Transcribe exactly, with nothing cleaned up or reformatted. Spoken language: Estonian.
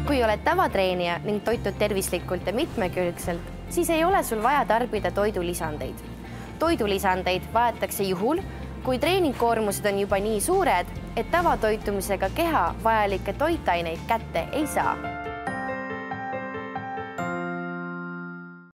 Kui oled tavatreenija ning toitud tervislikult ja mitmekülgselt, siis ei ole sul vaja tarbida toidulisandeid. Toidulisandeid vajatakse juhul, kui treeningkoormused on juba nii suured, et tavatoitumisega keha vajalikke toitaineid kätte ei saa.